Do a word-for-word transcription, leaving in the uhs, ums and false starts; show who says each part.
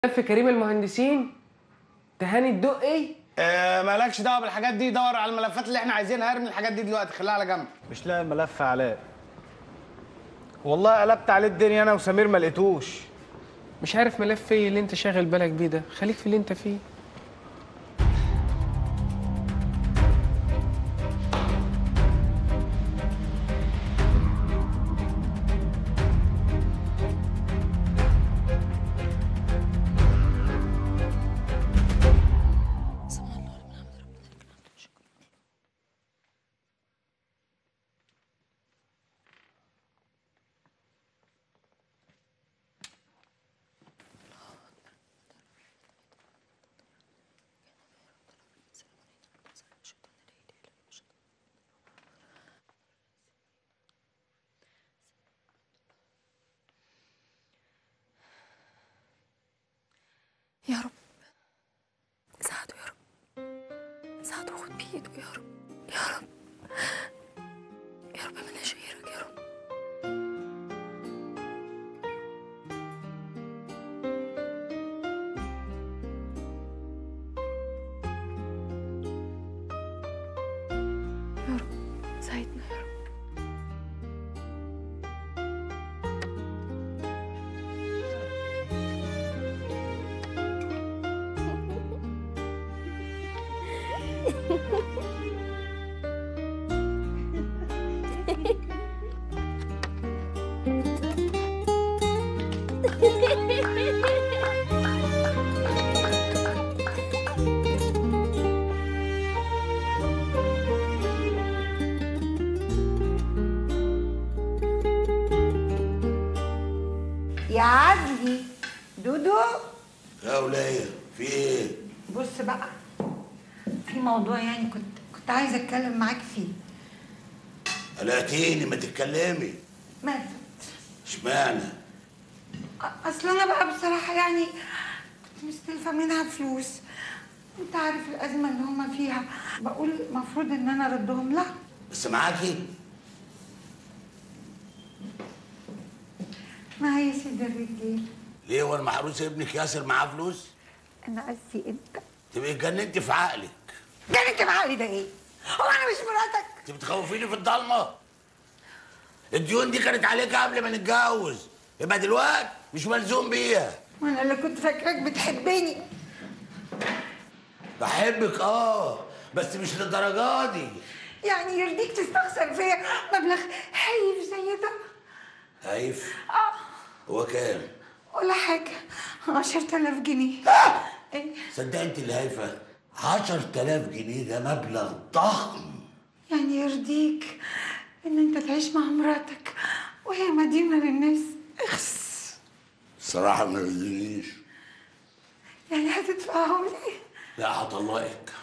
Speaker 1: في كريم المهندسين تهاني الدقي.
Speaker 2: آه مالكش دعوه بالحاجات دي، دور على الملفات اللي احنا عايزينها، ارمي الحاجات دي دلوقتي خليها على جنب.
Speaker 3: مش لاقي الملف يا علاء. والله قلبت عليه الدنيا انا وسمير ما لقيتوش.
Speaker 1: مش عارف ملف ايه اللي انت شاغل بالك بيه ده، خليك في اللي انت فيه.
Speaker 4: يا رب ساعده، يا رب ساعده، خد بإيده يا رب، يا رب يا رب ملناش غيرك يا رب. يا رب ساعدنا يا رب.
Speaker 5: يا عدلي دودو.
Speaker 6: يا ولية في ايه؟
Speaker 5: بص بقى، في موضوع يعني كنت كنت عايزه اتكلم معاك فيه.
Speaker 6: قلقتيني، ما تتكلمي.
Speaker 5: ماتت.
Speaker 6: اشمعنى؟
Speaker 5: اصل انا بقى بصراحه يعني كنت مستلفه منها فلوس، وانت عارف الازمه اللي هما فيها، بقول المفروض ان انا اردهم لها.
Speaker 6: بس معاكي؟
Speaker 5: معايا سيد الرجال.
Speaker 6: ليه هو المحروس ابنك ياسر معاه فلوس؟
Speaker 5: انا قصدي انت.
Speaker 6: تبقي اتجننتي في عقلك.
Speaker 5: جننت بعقلي ده ايه؟ هو انا مش مراتك؟
Speaker 6: انت بتخوفيني في الضلمه. الديون دي كانت عليك قبل ما نتجوز، يبقى دلوقتي مش ملزوم بيها.
Speaker 5: وانا اللي كنت فاكراك بتحبني.
Speaker 6: بحبك اه، بس مش للدرجه دي.
Speaker 5: يعني يرضيك تستخسر فيا مبلغ هايف زي ده؟
Speaker 6: هايف؟
Speaker 5: اه.
Speaker 6: هو كام؟
Speaker 5: ولا حاجة، عشرة آلاف جنيه.
Speaker 6: آه!
Speaker 5: ايه؟
Speaker 6: صدقني انت اللي هايفه. عشرة آلاف جنيه ده مبلغ ضخم.
Speaker 5: يعني يرضيك ان انت تعيش مع مراتك وهي مدينة للناس؟ اخس.
Speaker 6: الصراحه ما يرضينيش.
Speaker 5: يعني هتدفعهم لي؟
Speaker 6: لا هطلقك.